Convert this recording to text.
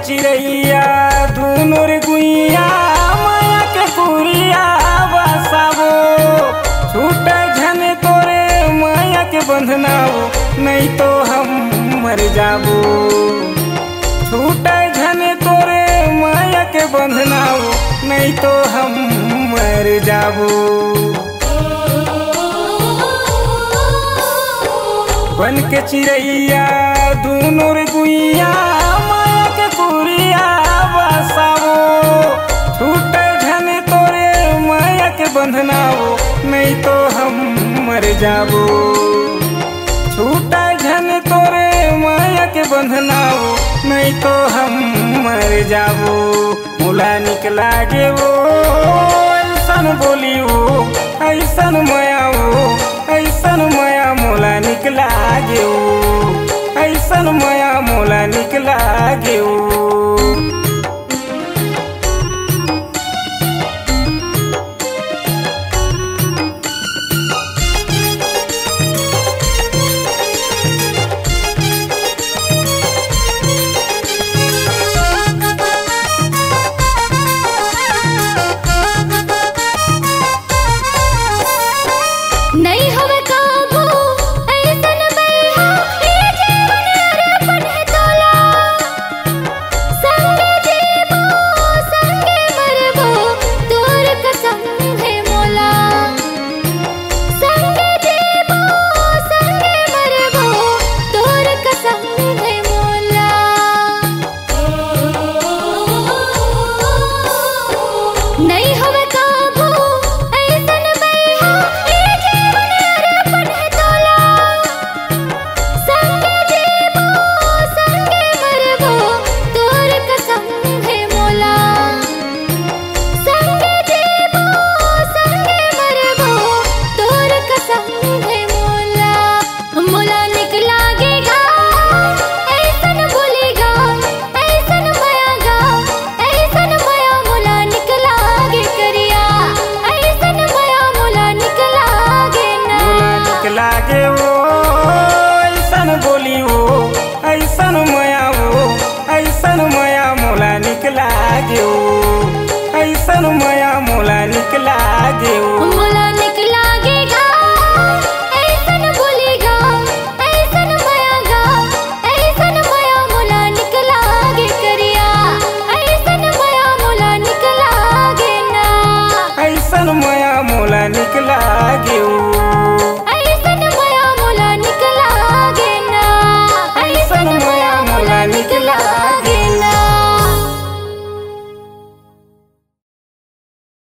चिड़ैया धुनुर गुइया माया के कुरिया बसावो छूटे झन तोरे माया के बंधनाओ नहीं तो हम मर जाबो छूटे झन तोरे माया के बंधनाओ नहीं तो हम मर जाबो। बन के चिड़ैया धुनुर गुइया माया के कुरिया बसावो छूटे झन तोरे माया के बंधनाओ नहीं तो हम मर जाबो छूटे झन तोरे माया के बंधनाओ नहीं तो हम मर जाबो। मोला निकला गे वो ऐसन बोली वो ऐसन माया वो ऐसन माया मोला निकला गे वो ऐसन माया मोला निकला गे वो। नहीं हवे काबू ऐसन बैहा ये जीवन अरपन है तोला संगे जीवो संगे मरबो तोर कसम है मोला संगे जीवो संगे मरबो तोर कसम है मोला। नहीं हवे काबू ऐसन बैहा लागे वो ऐसन बोली वो ऐसन माया वो ऐसन माया मोला निकला गे वो ऐसन माया मोला निकला गे वो। मोला निकला गे गा ऐसन बोली गा ऐसन माया गा ऐसन माया मोला निकला गे करिया ऐसन माया मोला निकला गे ना ऐसन माया मोला निकला गे वो।